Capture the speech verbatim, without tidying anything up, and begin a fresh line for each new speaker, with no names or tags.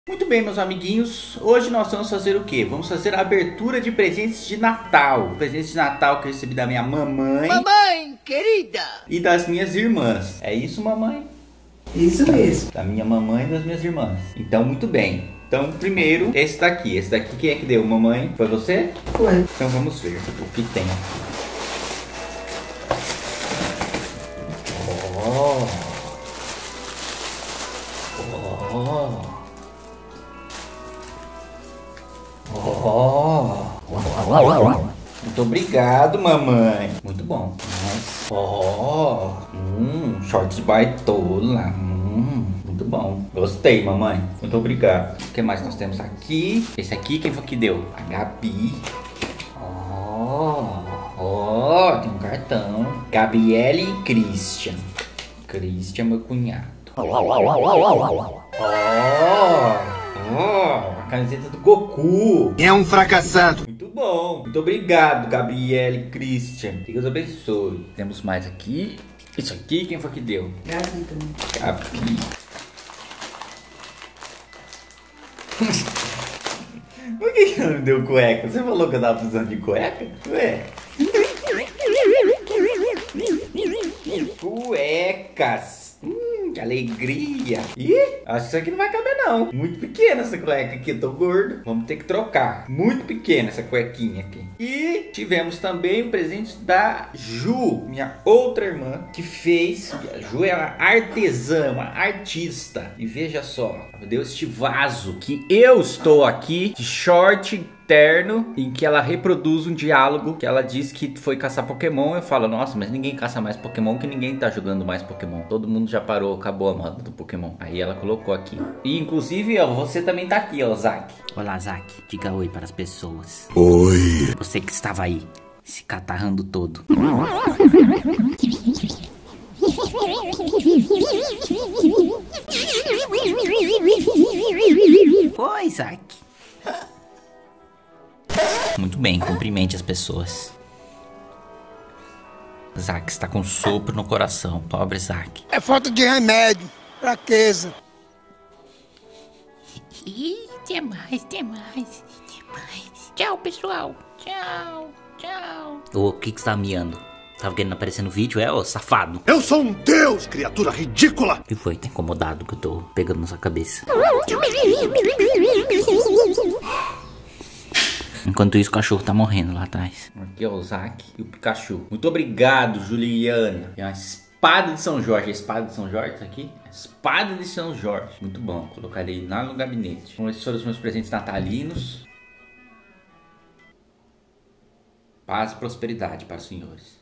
Muito bem, meus amiguinhos, hoje nós vamos fazer o quê? Vamos fazer a abertura de presentes de Natal. Presentes de Natal que eu recebi da minha mamãe.
Mamãe, querida!
E das minhas irmãs. É isso, mamãe?
Isso mesmo.
Da minha mamãe e das minhas irmãs. Então, muito bem. Então, primeiro, esse daqui. Esse daqui, quem é que deu? Mamãe? Foi você?
Foi.
Então, vamos ver o que tem. Oh! Oh! Oh! Muito obrigado, mamãe. Muito bom. Nossa. Oh! Hum, shorts baitola. Hum, muito bom. Gostei, mamãe. Muito obrigado. O que mais nós temos aqui? Esse aqui, quem foi que deu? A Gabi. Oh! Oh! Tem um cartão. Gabriele e Christian. Christian, meu cunhado. Oh! Oh! A camiseta do Goku.
É um fracassado.
Muito bom. Muito obrigado, Gabriele e Christian. Que Deus abençoe. Temos mais aqui. Isso aqui, quem foi que deu?
Gabi também.
Gabi. Por que que não me deu cueca? Você falou que eu tava precisando de cueca? Ué. Cuecas. Hum, que alegria. Ih, acho que isso aqui não vai caber não. Muito pequena essa cueca aqui, eu tô gordo. Vamos ter que trocar. Muito pequena essa cuequinha aqui. E tivemos também o presente da Ju, minha outra irmã, que fez. A Ju é uma artesã, uma artista. E veja só, deu este vaso que eu estou aqui de short terno, em que ela reproduz um diálogo que ela diz que foi caçar Pokémon. Eu falo, nossa, mas ninguém caça mais Pokémon, que ninguém tá jogando mais Pokémon. Todo mundo já parou, acabou a moda do Pokémon. Aí ela colocou aqui. E inclusive, ó, você também tá aqui, ó, Zack.
Olá, Zack. Diga oi para as pessoas.
Oi.
Você que estava aí, se catarrando todo. Oi, Zack. Muito bem, cumprimente as pessoas. Zack está com sopro no coração. Pobre Zack.
É falta de remédio. Fraqueza.
Ih, tem mais, tem mais, tem mais. Tchau, pessoal. Tchau, tchau.
O que que você tá miando? Tava querendo aparecer no vídeo, é, ô safado?
Eu sou um deus, criatura ridícula.
O que foi? Tá incomodado que eu tô pegando na sua cabeça. Enquanto isso, o cachorro tá morrendo lá atrás.
Aqui é o Zack e o Pikachu. Muito obrigado, Juliana. É uma espada de São Jorge. A espada de São Jorge tá aqui? A espada de São Jorge. Muito bom. Colocarei lá no gabinete. Então, esses foram os meus presentes natalinos. Paz e prosperidade para os senhores.